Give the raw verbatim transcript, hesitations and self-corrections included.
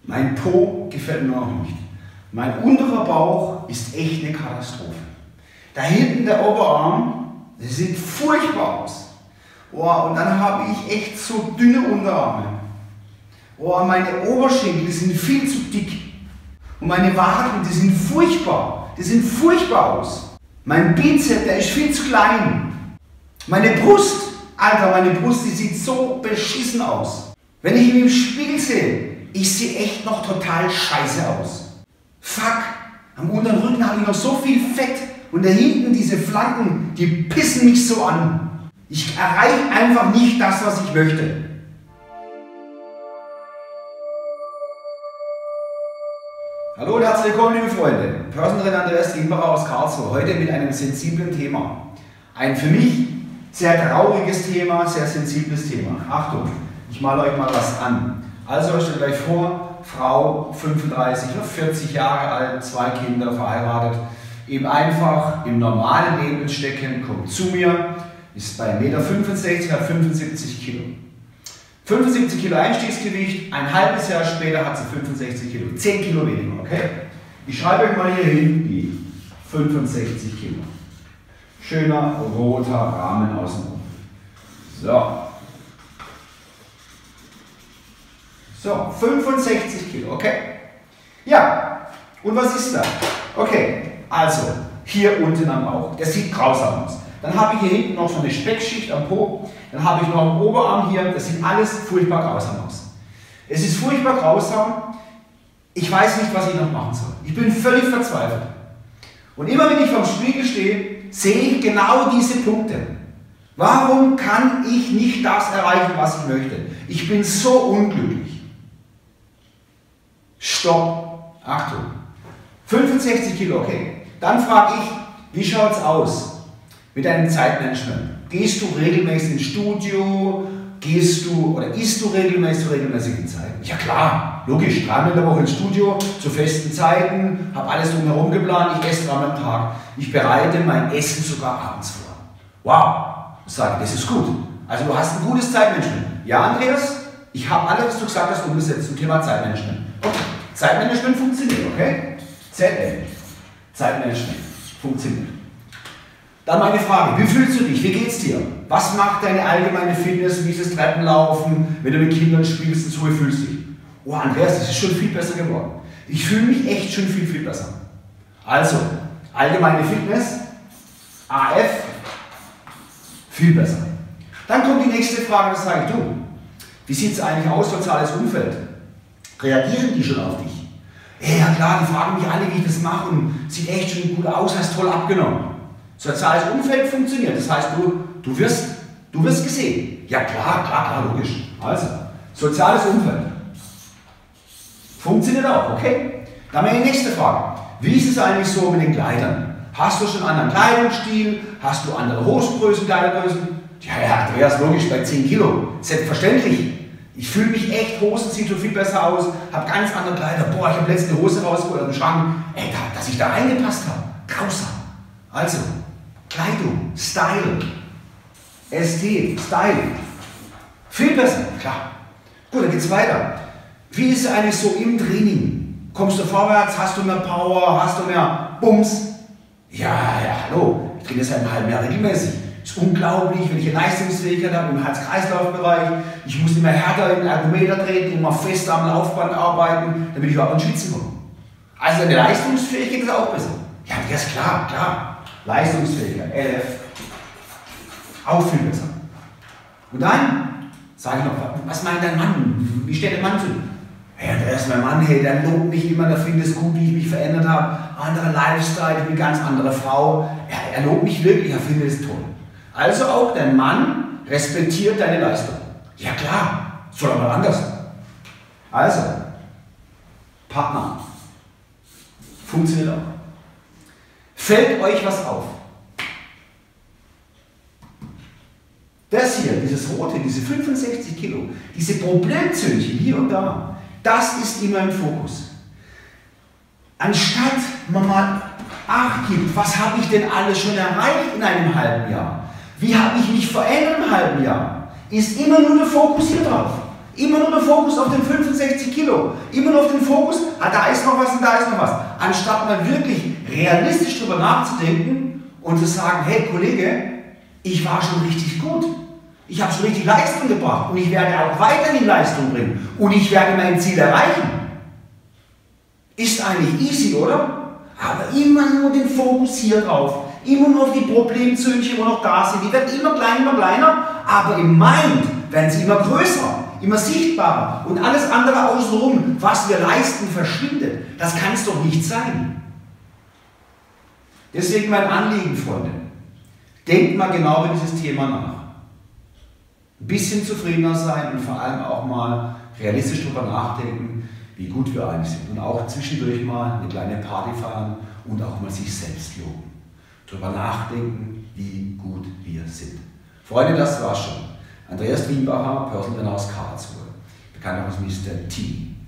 Mein Po gefällt mir noch nicht. Mein unterer Bauch ist echt eine Katastrophe. Da hinten der Oberarm, der sieht furchtbar aus. Oh, und dann habe ich echt so dünne Unterarme. Oh, meine Oberschenkel, die sind viel zu dick. Und meine Waden, die sind furchtbar. Die sehen furchtbar aus. Mein Bizeps, der ist viel zu klein. Meine Brust, Alter, meine Brust, die sieht so beschissen aus. Wenn ich mich im Spiegel sehe, ich sehe echt noch total scheiße aus. Fuck, am unteren Rücken habe ich noch so viel Fett und da hinten diese Flanken, die pissen mich so an. Ich erreiche einfach nicht das, was ich möchte. Hallo und herzlich willkommen, liebe Freunde. Personal Trainer Andreas Gimbacher aus Karlsruhe. Heute mit einem sensiblen Thema. Ein für mich sehr trauriges Thema, sehr sensibles Thema. Achtung, ich male euch mal was an. Also stellt euch vor, Frau, fünfunddreißig oder vierzig Jahre alt, zwei Kinder, verheiratet, eben einfach im normalen Leben stecken, kommt zu mir, ist bei eins Komma fünfundsechzig Meter, hat fünfundsiebzig Kilo. fünfundsiebzig Kilo Einstiegsgewicht, ein halbes Jahr später hat sie fünfundsechzig Kilo, zehn Kilo weniger, okay? Ich schreibe euch mal hier hin die fünfundsechzig Kilo. Schöner roter Rahmen außenrum. So. So, fünfundsechzig Kilo, okay? Ja, und was ist da? Okay, also hier unten am Bauch, der sieht grausam aus. Dann habe ich hier hinten noch so eine Speckschicht am Po, dann habe ich noch einen Oberarm hier, das sieht alles furchtbar grausam aus. Es ist furchtbar grausam, ich weiß nicht, was ich noch machen soll. Ich bin völlig verzweifelt. Und immer wenn ich vorm Spiegel stehe, sehe ich genau diese Punkte. Warum kann ich nicht das erreichen, was ich möchte? Ich bin so unglücklich. Stopp. Achtung. fünfundsechzig Kilo, okay. Dann frage ich, wie schaut es aus mit deinem Zeitmanagement? Gehst du regelmäßig ins Studio? Gehst du oder isst du regelmäßig zu regelmäßigen Zeiten? Ja klar, logisch. Dreimal in der Woche ins Studio, zu festen Zeiten, habe alles drumherum geplant, ich esse dreimal am Tag. Ich bereite mein Essen sogar abends vor. Wow, ich sage, das ist gut. Also du hast ein gutes Zeitmanagement. Ja, Andreas, ich habe alles, was du gesagt hast, umgesetzt zum Thema Zeitmanagement. Okay. Zeitmanagement funktioniert, okay? Z L. Zeitmanagement funktioniert. Dann meine Frage, wie fühlst du dich? Wie geht's dir? Was macht deine allgemeine Fitness? Wie ist das Treppenlaufen? Wenn du mit Kindern spielst und so, wie fühlst du dich? Oh Andreas, das ist schon viel besser geworden. Ich fühle mich echt schon viel, viel besser. Also, allgemeine Fitness, A F, viel besser. Dann kommt die nächste Frage, das sage ich, du, wie sieht es eigentlich aus, soziales Umfeld? Reagieren die schon auf dich? Ja klar, die fragen mich alle, wie ich das mache und sieht echt schon gut aus, hast toll abgenommen. Soziales Umfeld funktioniert, das heißt, du, du, wirst, du wirst gesehen. Ja klar, klar, klar, logisch. Also, soziales Umfeld funktioniert auch, okay? Dann haben wir die nächste Frage. Wie ist es eigentlich so mit den Kleidern? Hast du schon einen anderen Kleidungsstil? Hast du andere Hosengrößen, Kleidergrößen? Ja, ja, Andreas, logisch, bei zehn Kilo. Selbstverständlich. Ich fühle mich echt, Hosen sieht so viel besser aus, habe ganz andere Kleider. Boah, ich habe letztens eine Hose rausgeholt aus dem Schrank. Ey, da, dass ich da reingepasst habe. Grausam. Also, Kleidung, Style, Ästhetik, Style. Viel besser, klar. Gut, dann geht's weiter. Wie ist es eigentlich so im Training? Kommst du vorwärts? Hast du mehr Power? Hast du mehr Bums? Ja, ja, hallo. Ich trainiere seit einem halben Jahr regelmäßig. Das ist unglaublich, wenn ich eine Leistungsfähigkeit habe im Herz-Kreislauf-Bereich. Ich muss immer härter in den Ergometer treten, immer fester am Laufband arbeiten, damit ich überhaupt ins Schwitzen komme. Also eine Leistungsfähigkeit ist auch besser. Ja, das ist klar, klar. Leistungsfähigkeit, L F, auch viel besser. Und dann sage ich noch, was meint dein Mann? Wie steht der Mann zu? Ja, der ist mein Mann, hey, der lobt mich immer, der findet es gut, wie ich mich verändert habe. Anderer Lifestyle, ich bin eine ganz andere Frau. Ja, er lobt mich wirklich, er findet es toll. Also auch dein Mann respektiert deine Leistung. Ja klar, soll aber anders sein. Also, Partner. Funktioniert auch. Fällt euch was auf? Das hier, dieses rote, diese fünfundsechzig Kilo, diese Problemzöhnchen hier und da, das ist immer im Fokus. Anstatt man mal Acht gibt, was habe ich denn alles schon erreicht in einem halben Jahr? Wie habe ich mich verändert im halben Jahr? Ist immer nur der Fokus hier drauf. Immer nur der Fokus auf den fünfundsechzig Kilo. Immer nur auf den Fokus, ah, da ist noch was und da ist noch was. Anstatt mal wirklich realistisch darüber nachzudenken und zu sagen, hey Kollege, ich war schon richtig gut. Ich habe schon richtig Leistung gebracht und ich werde auch weiterhin Leistung bringen. Und ich werde mein Ziel erreichen. Ist eigentlich easy, oder? Aber immer nur den Fokus hier drauf. Immer nur auf die Problemzöhnchen, die noch da sind. Die werden immer kleiner, immer kleiner. Aber im Mind werden sie immer größer, immer sichtbarer. Und alles andere außenrum, was wir leisten, verschwindet. Das kann es doch nicht sein. Deswegen mein Anliegen, Freunde. Denkt mal genau über dieses Thema nach. Ein bisschen zufriedener sein und vor allem auch mal realistisch darüber nachdenken, wie gut wir eigentlich sind. Und auch zwischendurch mal eine kleine Party feiern und auch mal sich selbst loben. Darüber nachdenken, wie gut wir sind. Freunde, das war's schon. Andreas Triembacher, Personal Trainer aus Karlsruhe. Bekannt auch als Mister T.